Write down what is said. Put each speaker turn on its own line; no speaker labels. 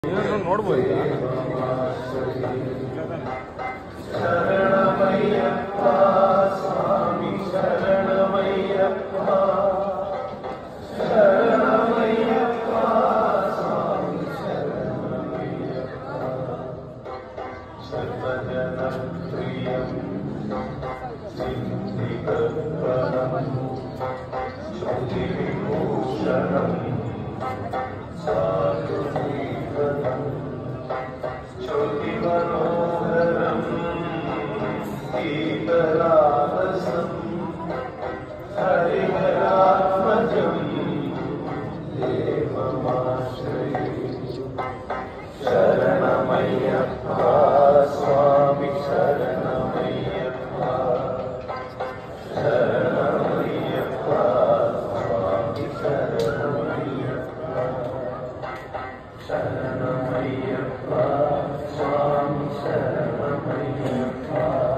ನೋಡ್ಬೋದು ಶರಣಮಯ್ಯಪ್ಪ ಸ್ವಾಮಿ ಶರಣಮಯ್ಯಪ್ಪ ಶರಣಮಯ್ಯಪ್ಪ ಸ್ವಾಮಿ ಶರಣಮಯ್ಯಪ್ಪ ಸರ್ವಜನ ಪ್ರಿಯಂ ಸಿದ್ಧಿಕರ್ಪಣಂ ಶ್ರುತಿ ವಿಭೂಷಣಂ ಸಾಧುಜೀವನಂ ಜ್ಯೋತಿ मनोहरं सीतरावसं हरिहरात्मजं देवमाश्रये शरणमय्यप्पा स्वामी शरणमय्यप्पा शरणमय्यप्पा स्वामी शरणमय्यप्पा शरणमय्यप्पा स्वामी शरणमय्यप्पा